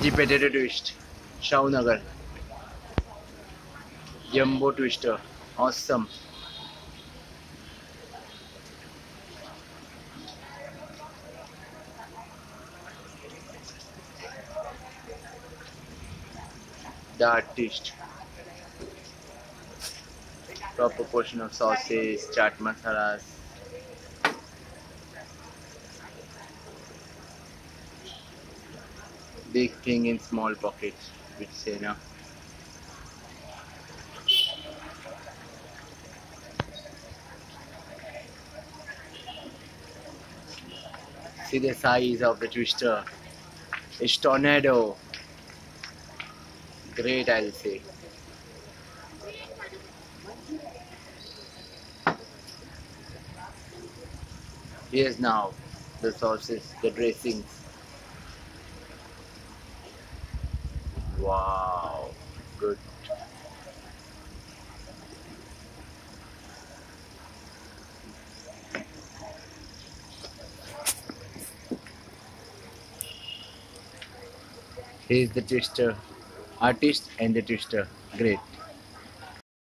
The potato twist. Shahu Nagar. Jumbo twister. Awesome. The twist. Proper portion of sauces, chaat masalas. Big thing in small pockets, which say now. See the size of the twister. It's tornado. Great, I'll say. Here's now the sauces, the dressings. Wow, good. Here's the twister, artist and the twister. Great.